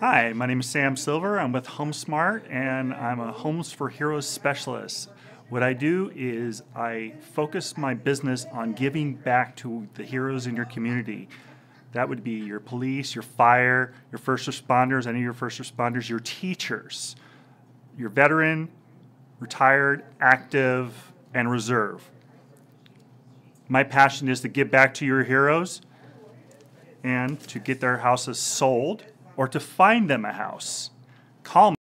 Hi, my name is Sam Silver. I'm with HomeSmart and I'm a Homes for Heroes specialist. What I do is I focus my business on giving back to the heroes in your community. That would be your police, your fire, your first responders, any of your first responders, your teachers, your veteran, retired, active, and reserve. My passion is to give back to your heroes and to get their houses sold or to find them a house. Call me.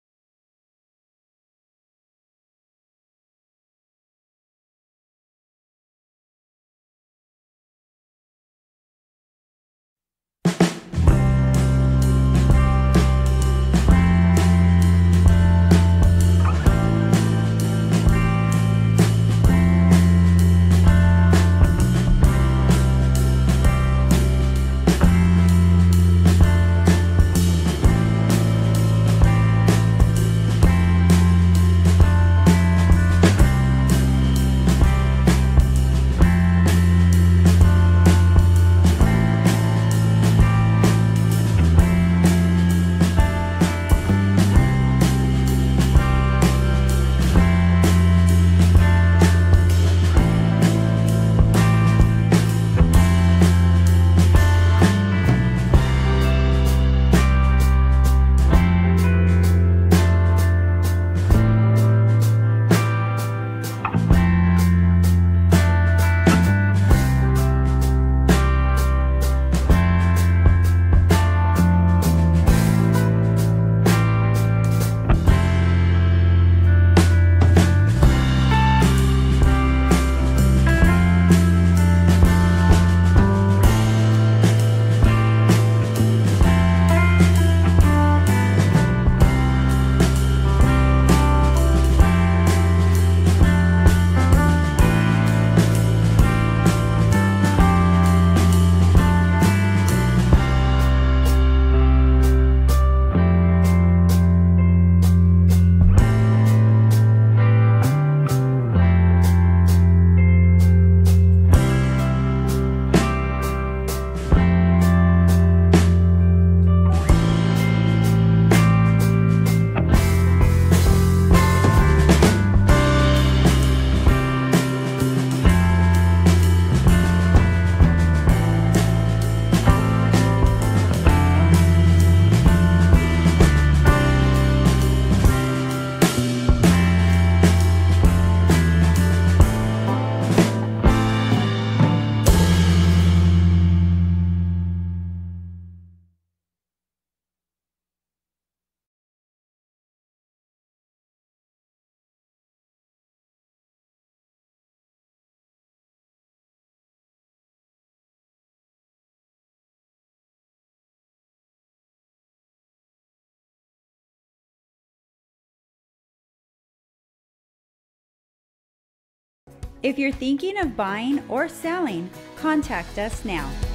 If you're thinking of buying or selling, contact us now.